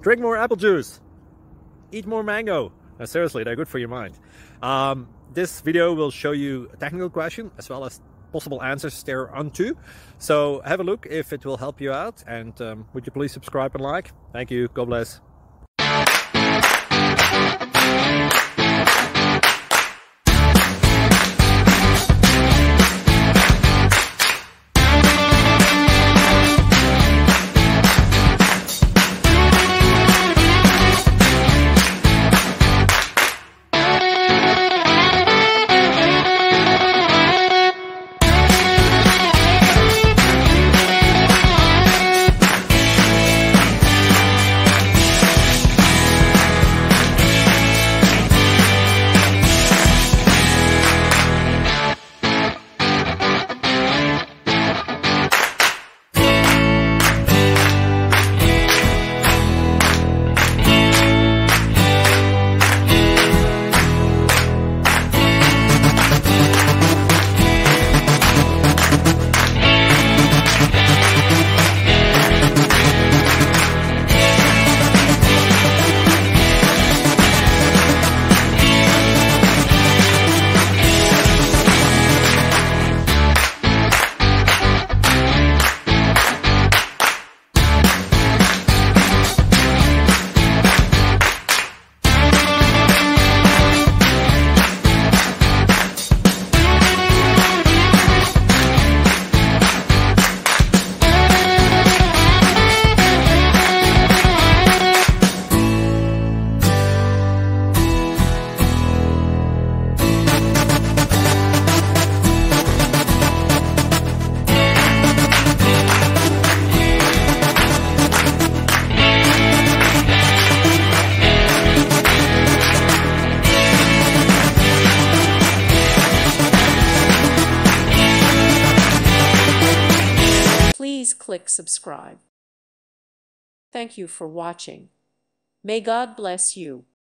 Drink more apple juice. Eat more mango. Seriously, they're good for your mind. This video will show you a technical question as well as possible answers thereunto. So have a look if it will help you out, and would you please subscribe and like? Thank you. God bless. Please click subscribe. Thank you for watching. May God bless you.